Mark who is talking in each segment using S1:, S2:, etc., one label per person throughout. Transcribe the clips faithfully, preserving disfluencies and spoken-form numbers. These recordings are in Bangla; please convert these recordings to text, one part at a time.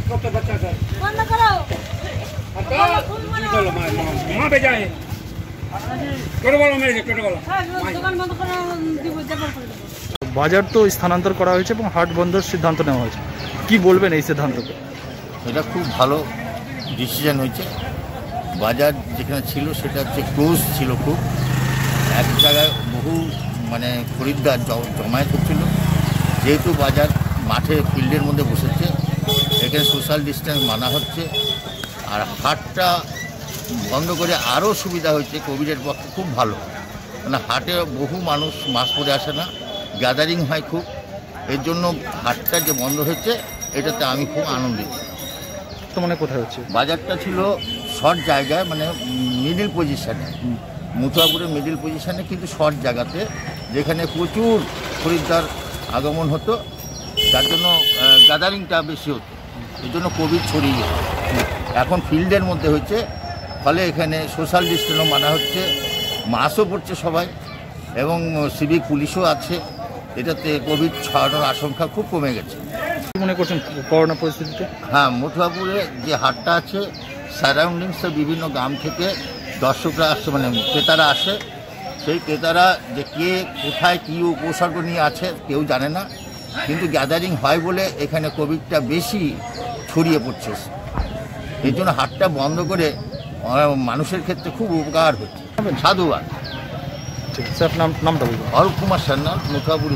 S1: বাজার তো স্থানান্তর করা হয়েছে এবং হাট বন্ধের সিদ্ধান্ত নেওয়া হয়েছে, কি বলবেন এই সিদ্ধান্তকে?
S2: এটা খুব ভালো ডিসিশন হয়েছে। বাজার যেখানে ছিল সেটা হচ্ছে ক্লোজ ছিল, খুব এক জায়গায় বহু মানে খরিদ্দার জমায়েত হচ্ছিল। যেহেতু বাজার মাঠে ফিল্ডের মধ্যে বসেছে, এখানে সোশ্যাল ডিস্টেন্স মানা হচ্ছে, আর হাটটা বন্ধ করে আরও সুবিধা হয়েছে কোভিডের পক্ষে, খুব ভালো। মানে হাটে বহু মানুষ মাস্ক পরে আসে না, গ্যাদারিং হয় খুব, এর জন্য হাটটা যে বন্ধ হয়েছে এটাতে আমি খুব আনন্দিত।
S1: তো মানে কোথায় হচ্ছে?
S2: বাজারটা ছিল শর্ট জায়গায়, মানে মিডিল পজিশানে, মুথাপুরের মিডিল পজিশানে, কিন্তু শর্ট জায়গাতে, যেখানে প্রচুর খরিদ্দার আগমন হতো, যার জন্য গ্যাদারিংটা বেশি হতো, এই জন্য কোভিড ছড়িয়ে গেছে। এখন ফিল্ডের মধ্যে হচ্ছে, ফলে এখানে সোশ্যাল ডিস্টেন্সও মানা হচ্ছে, মাস্কও পড়ছে সবাই, এবং সিভিক পুলিশও আছে। এটাতে কোভিড ছড়ানোর আশঙ্কা খুব কমে গেছে।
S1: মনে করছেন করোনা পরিস্থিতিতে?
S2: হ্যাঁ, মথুরাপুরে যে হাটটা আছে, সারাউন্ডিংসের বিভিন্ন গ্রাম থেকে দর্শকরা আসছে, মানে ক্রেতারা আসে। সেই ক্রেতারা যে কে কোথায় কী উপসর্গ নিয়ে আছে কেউ জানে না, কিন্তু গ্যাদারিং হয় বলে এখানে কোভিডটা বেশি ছড়িয়ে পড়ছে। এই জন্য হাটটা বন্ধ করে মানুষের ক্ষেত্রে খুব উপকার হচ্ছে। সাধুবাদ।
S1: ঠিক আছে, আপনার নামটা বলুন।
S2: অরূপ কুমার সান্যাল, মথুরাপুর।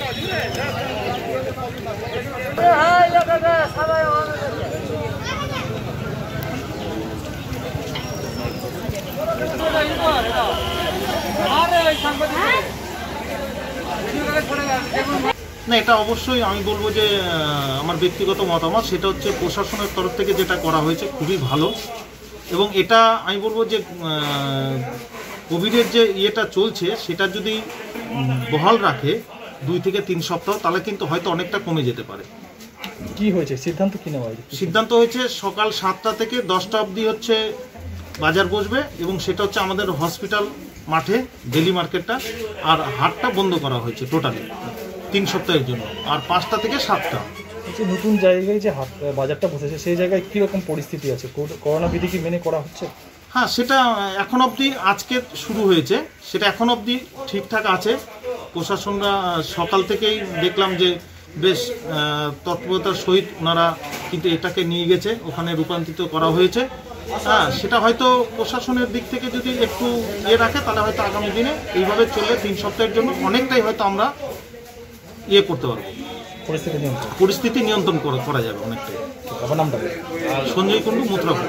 S3: না, এটা অবশ্যই আমি বলবো যে আমার ব্যক্তিগত মতামত, সেটা হচ্ছে প্রশাসনের তরফ থেকে যেটা করা হয়েছে খুবই ভালো। এবং এটা আমি বলবো যে কোভিডের যে ইয়েটা চলছে সেটা যদি বহাল রাখে দুই থেকে তিন সপ্তাহ, তাহলে কিন্তু হয়তো অনেকটা কমে যেতে পারে।
S1: কি হয়েছে সিদ্ধান্ত, কি নেওয়া হয়েছে?
S3: সিদ্ধান্ত হয়েছে সকাল সাতটা থেকে দশটা অবধি হচ্ছে বাজার বসবে, এবং সেটা হচ্ছে আমাদের হসপিটাল মাঠে ডেলি মার্কেটটা, আর হাটটা বন্ধ করা হয়েছে টোটালি তিন সপ্তাহের জন্য, আর পাঁচটা থেকে সাতটা।
S1: নতুন জায়গায় যে হাট বাজারটা বসেছে সেই জায়গায় কীরকম পরিস্থিতি আছে? করোনা বিধি কি মেনে করা হচ্ছে?
S3: হ্যাঁ, সেটা এখন অবধি আজকে শুরু হয়েছে, সেটা এখন অবধি ঠিকঠাক আছে। প্রশাসনরা সকাল থেকেই দেখলাম যে বেশ তৎপরতার সহিত ওনারা কিন্তু এটাকে নিয়ে গেছে, ওখানে রূপান্তরিত করা হয়েছে। হ্যাঁ, সেটা হয়তো প্রশাসনের দিক থেকে যদি একটু ইয়ে রাখে, তাহলে হয়তো আগামী দিনে এইভাবে চললে তিন সপ্তাহের জন্য অনেকটাই হয়তো আমরা ইয়ে করতে পারবো,
S1: পরিস্থিতি নিয়ন্ত্রণ
S3: পরিস্থিতি নিয়ন্ত্রণ করা যাবে অনেকটাই।
S1: আমার নামটা
S3: সঞ্জয় কুণ্ডু, মথুরাপুর।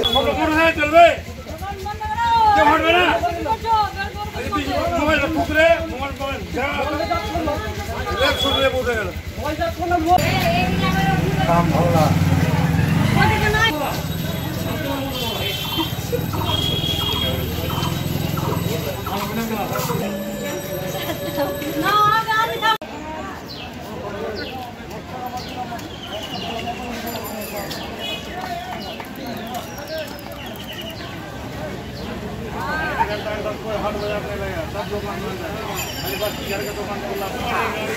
S3: हाट बाजार में लगेगा, सब दुकान बंद है। मेरे पास घर का दुकान खुला है।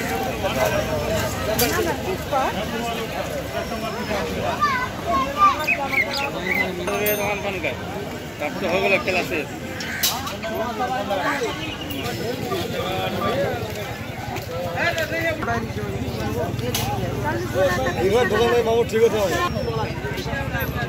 S3: ये दुकान बंद कर, तब तो हो गया क्लास से। इधर दुकान में मामू ठीक है तो